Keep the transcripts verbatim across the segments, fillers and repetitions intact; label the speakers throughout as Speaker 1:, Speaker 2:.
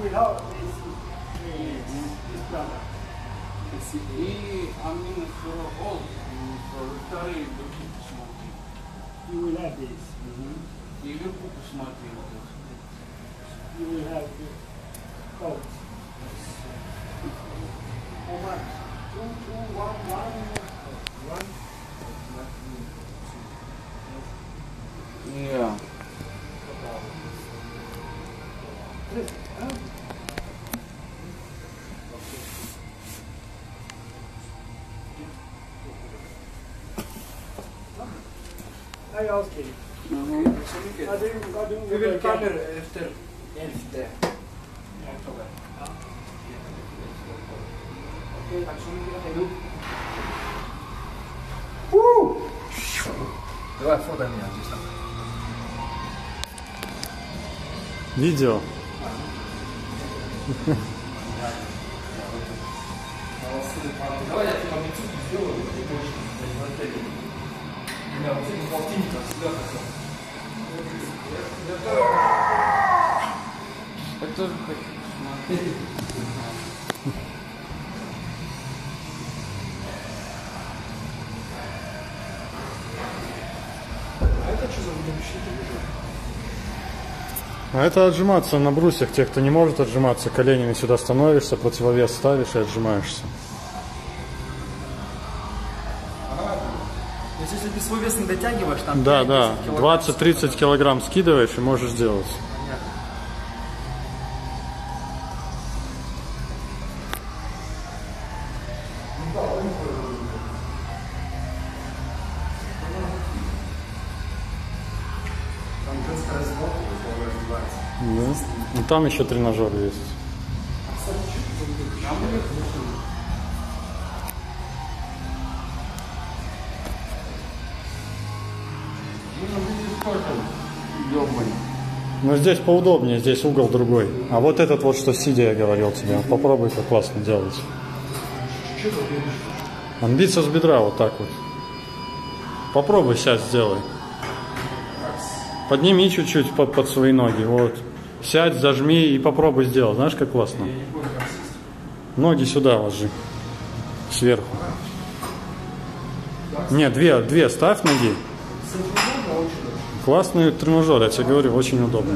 Speaker 1: without A C. This product.
Speaker 2: И I mean for all, for retired people smoking.
Speaker 1: You will have this.
Speaker 2: И вверху посмотри.
Speaker 1: You will have the coat. How much? Two, two, one, one, one.
Speaker 2: Yeah.
Speaker 1: I ask him. I didn't, I didn't
Speaker 2: Vi vill
Speaker 1: go
Speaker 2: kalla
Speaker 1: again.
Speaker 2: det efter elfte oktober. Ja. Okej, tack så mycket. Hej då.
Speaker 1: Woo!
Speaker 2: Давай фото меня здесь там.
Speaker 3: Видео.
Speaker 2: Давай я тебе объектив сделаю, и больше не отеле. У меня вот эти полтинника всегда хотел. Я тоже хочу смотреть.
Speaker 1: А это что за выдумщики?
Speaker 3: А это отжиматься на брусьях. Тех, кто не может отжиматься, коленями сюда становишься, противовес ставишь и отжимаешься.
Speaker 4: То есть если ты свой вес не дотягиваешь, там
Speaker 3: Да, да.
Speaker 4: пять-десять килограмм,
Speaker 3: двадцать-тридцать килограмм скидываешь и можешь сделать.
Speaker 4: понятно.
Speaker 3: Да. Ну, там еще тренажер есть. Но здесь поудобнее, здесь угол другой. А вот этот вот, что сидя, я говорил тебе, попробуй, как классно делать. Он биться с бедра вот так вот. Попробуй сейчас сделай. Подними чуть-чуть под, под свои ноги. Вот. Сядь, зажми и попробуй сделать. Знаешь, как классно? Ноги сюда ложи. Сверху. Нет, две, две ставь ноги. Классный тренажер, я тебе говорю, очень удобно.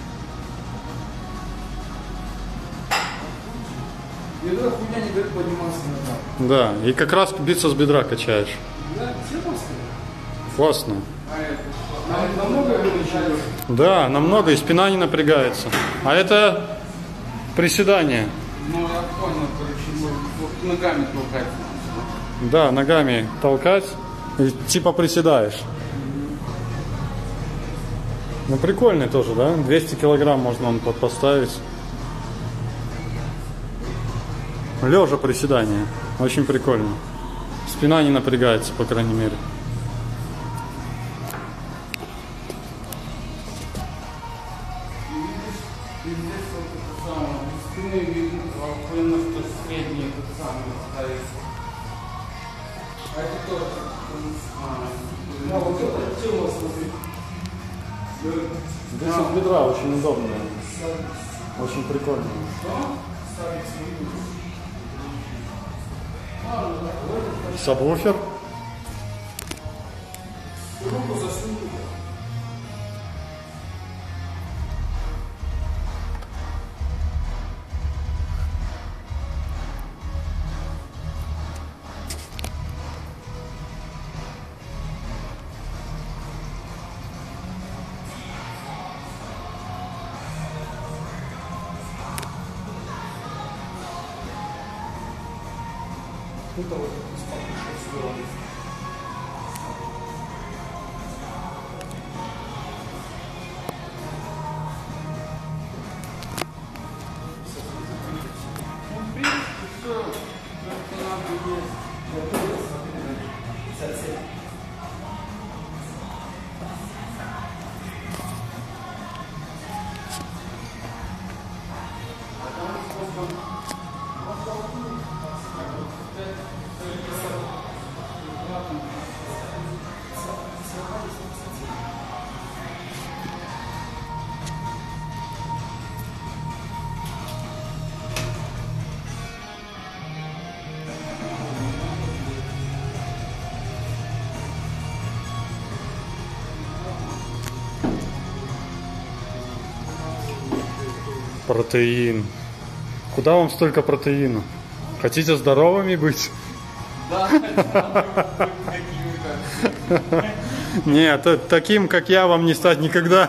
Speaker 2: Бедро хуйня не дает подниматься назад.
Speaker 3: Да, и как раз биться с бедра качаешь.
Speaker 2: Да, все просто.
Speaker 3: Классно.
Speaker 2: А это? Нам- Намного вылечили.
Speaker 3: Да, намного, и спина не напрягается. А это приседание.
Speaker 2: Ну, я понял, короче, ну, вот ногами толкать.
Speaker 3: Да, ногами толкать и типа приседаешь. Ну, прикольный тоже, да? двести килограмм можно он под- поставить. Лежа приседание. Очень прикольно. Спина не напрягается, по крайней мере.
Speaker 2: И здесь вот это самое, из спины видно, охуенно, что средний этот самый стоит. А это тоже, а, вот это тело, смотри.
Speaker 3: Здесь от бедра очень удобно. Очень прикольно. Сабвуфер.
Speaker 2: Руку засунь.
Speaker 4: Это вот смотришь,
Speaker 2: Ну, в принципе, все, что надо есть.
Speaker 3: Протеин. Куда вам столько протеина? Хотите здоровыми быть?
Speaker 2: Да,
Speaker 3: Нет, таким, как я, вам не стать никогда.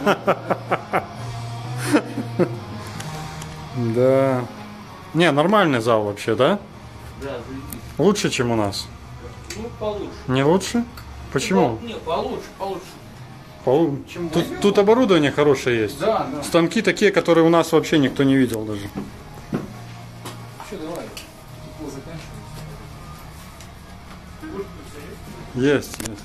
Speaker 3: Да. Не, нормальный зал вообще, да?
Speaker 2: Да, заебись.
Speaker 3: Лучше, чем у нас.
Speaker 2: Ну, получше.
Speaker 3: Не лучше? Почему?
Speaker 2: Не, получше, получше.
Speaker 3: Пол- Тут, тут оборудование хорошее есть.
Speaker 2: Да, да.
Speaker 3: Станки такие, которые у нас вообще никто не видел даже.
Speaker 4: Что, давай. Тепло заканчивается.
Speaker 3: Есть, есть.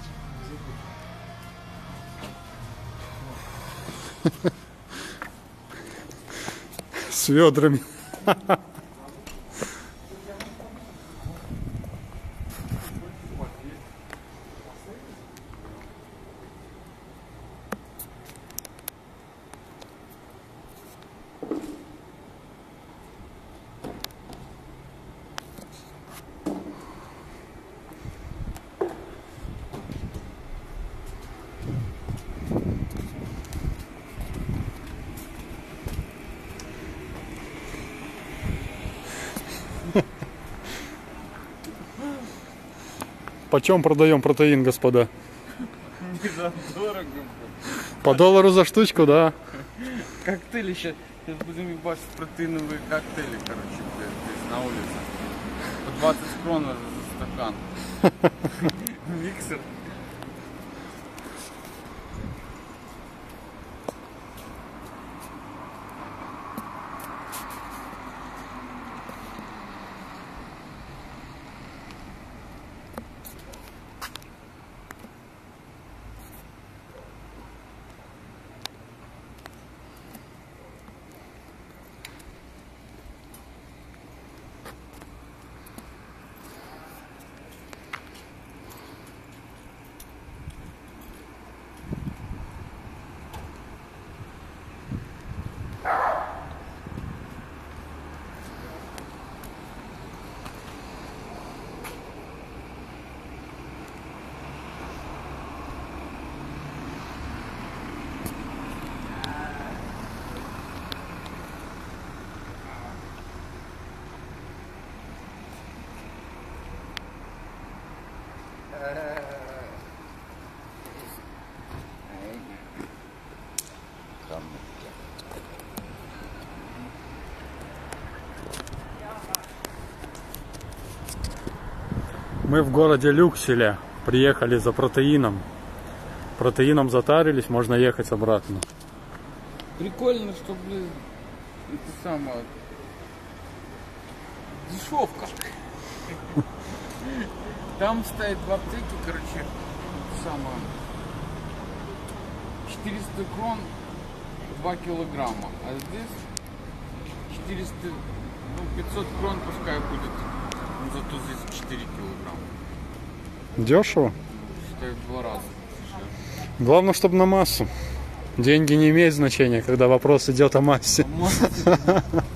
Speaker 3: С ведрами. Почем продаем протеин, господа?
Speaker 2: Не за дорого.
Speaker 3: По доллару за штучку, да.
Speaker 2: Коктейли сейчас. Сейчас будем ебать протеиновые коктейли, короче, блядь, здесь на улице. По двадцать крон за стакан. Миксер.
Speaker 3: Мы в городе Люкселе приехали за протеином. Протеином затарились, можно ехать обратно.
Speaker 2: Прикольно, что, блин, это самое... Дешевка. Там стоит в аптеке, короче, это самое... четыреста крон два килограмма, а здесь четыреста, ну, пятьсот крон пускай будет, но зато здесь четыре килограмма.
Speaker 3: Дешево.
Speaker 2: Считай, в два раза дешевле.
Speaker 3: Главное, чтобы на массу. Деньги не имеют значения, когда вопрос идет о массе.